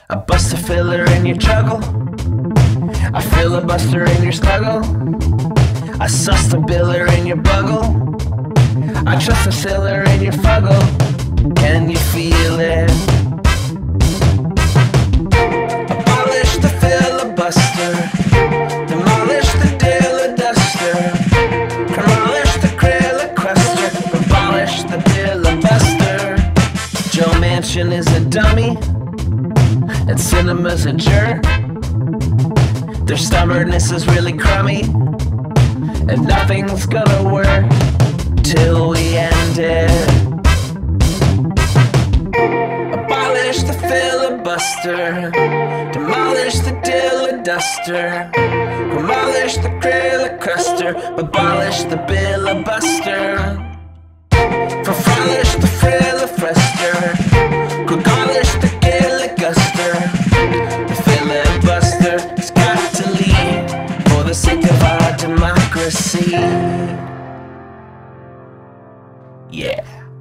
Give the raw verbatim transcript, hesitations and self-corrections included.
A buster filler in your juggle, a filibuster in your snuggle, a suster biller in your buggle, I trust a sailor in your fuggle. Can you feel it? Abolish the filibuster, demolish the daily duster, demolish the Krayla cluster, abolish the filibuster. Joe Manchin is a dummy, and Cinema's a jerk. Their stubbornness is really crummy, and nothing's gonna work till we end it. Abolish the filibuster, demolish the dilla duster, demolish the Krayla cluster, abolish the filibuster, frolish the filibuster, abolish the filibuster. The filibuster has got to leave for the sake of our democracy. Yeah.